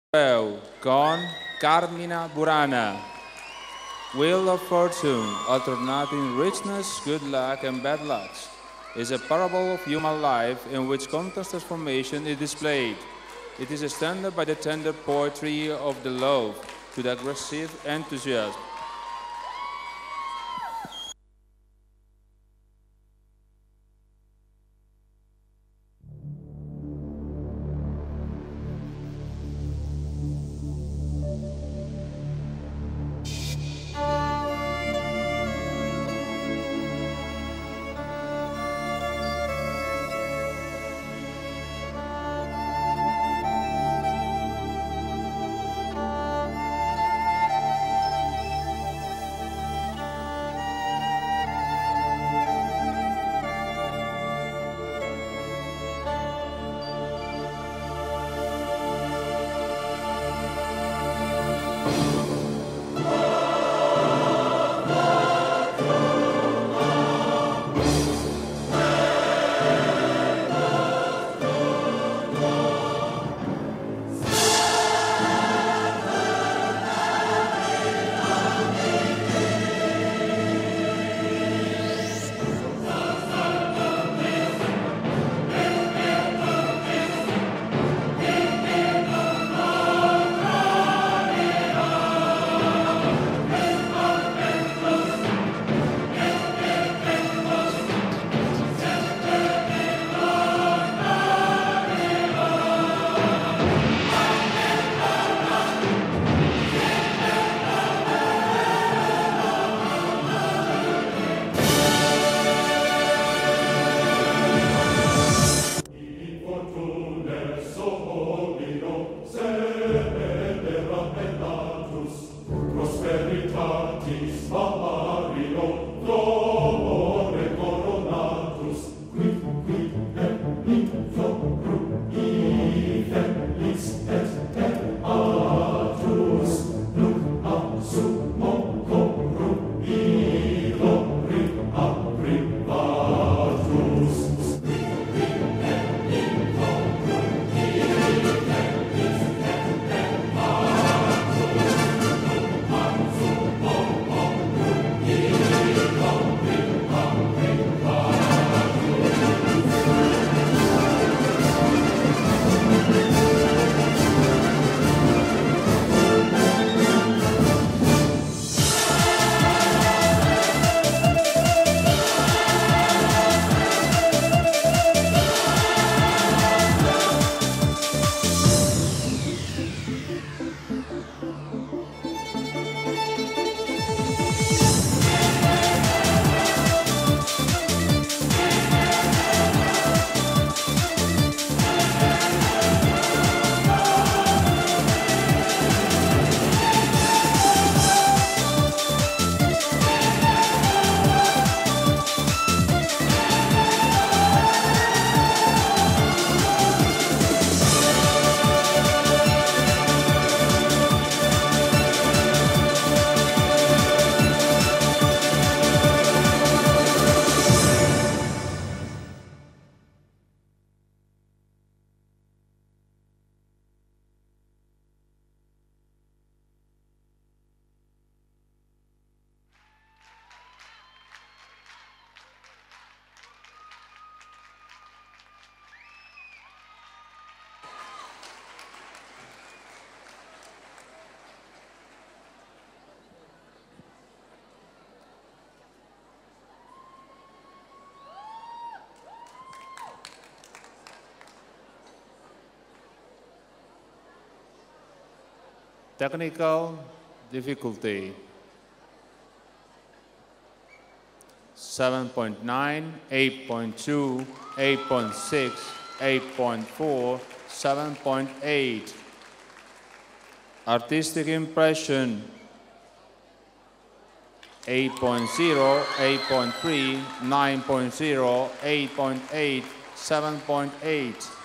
con Carmina Burana. Wheel of Fortune, alternating richness, good luck, and bad luck, is a parable of human life in which constant transformation is displayed. It is extended by the tender poetry of the love to the aggressive enthusiasm. Technical difficulty. 7.9, 8.2, 8.6, 8.4, 7.8. Artistic impression. 8.0, 8.3, 9.0, 8.8, 7.8.